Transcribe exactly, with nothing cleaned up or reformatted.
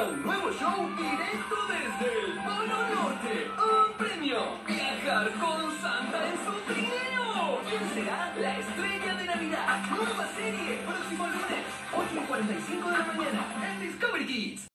un nuevo show directo desde el Polo Norte. ¡Un premio! ¡Viajar con Santa en su trineo! ¿Quién será la estrella de Navidad? ¡Nueva serie!